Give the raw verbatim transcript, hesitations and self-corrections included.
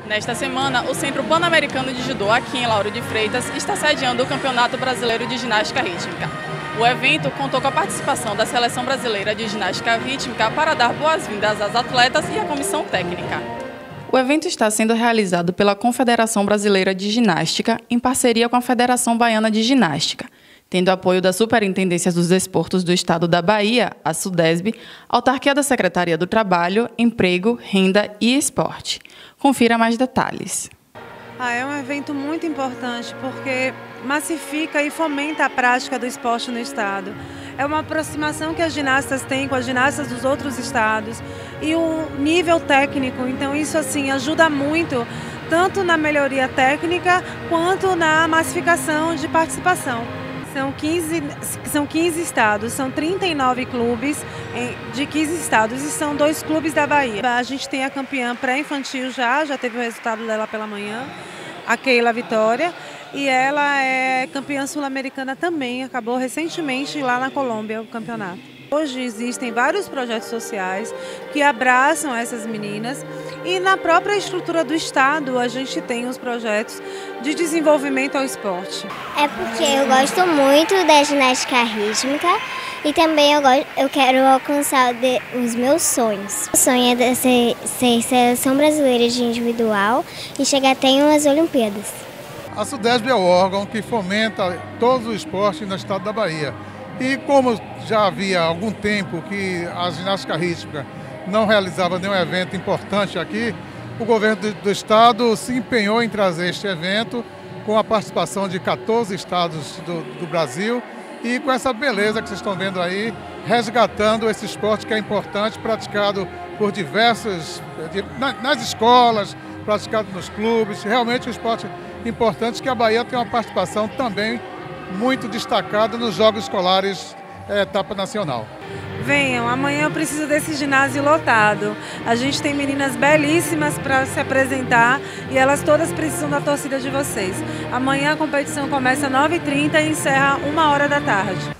Nesta semana, o Centro Pan-Americano de Judô, aqui em Lauro de Freitas, está sediando o Campeonato Brasileiro de Ginástica Rítmica. O evento contou com a participação da Seleção Brasileira de Ginástica Rítmica para dar boas-vindas às atletas e à comissão técnica. O evento está sendo realizado pela Confederação Brasileira de Ginástica, em parceria com a Federação Baiana de Ginástica, tendo apoio da Superintendência dos Desportos do Estado da Bahia, a SUDESB, autarquia da Secretaria do Trabalho, Emprego, Renda e Esporte. Confira mais detalhes. Ah, é um evento muito importante porque massifica e fomenta a prática do esporte no estado. É uma aproximação que as ginastas têm com as ginastas dos outros estados e o nível técnico, então isso assim ajuda muito, tanto na melhoria técnica quanto na massificação de participação. São quinze, são quinze estados, são trinta e nove clubes de quinze estados e são dois clubes da Bahia. A gente tem a campeã pré-infantil já, já teve o resultado dela pela manhã, a Keila Vitória, e ela é campeã sul-americana também, acabou recentemente lá na Colômbia o campeonato. Hoje existem vários projetos sociais que abraçam essas meninas e na própria estrutura do estado a gente tem os projetos de desenvolvimento ao esporte. É porque eu gosto muito da ginástica rítmica e também eu, gosto, eu quero alcançar de, os meus sonhos. O sonho é ser, ser seleção brasileira de individual e chegar até umas Olimpíadas. A SUDESB é o órgão que fomenta todos os esportes no estado da Bahia. E como já havia algum tempo que a ginástica rítmica não realizava nenhum evento importante aqui, o governo do, do estado se empenhou em trazer este evento com a participação de quatorze estados do, do Brasil e com essa beleza que vocês estão vendo aí, resgatando esse esporte que é importante, praticado por diversos, de, na, nas escolas, praticado nos clubes, realmente um esporte importante que a Bahia tem uma participação também muito destacada nos Jogos Escolares é, etapa nacional. Venham, amanhã eu preciso desse ginásio lotado. A gente tem meninas belíssimas para se apresentar e elas todas precisam da torcida de vocês. Amanhã a competição começa às nove e trinta e encerra uma hora da tarde.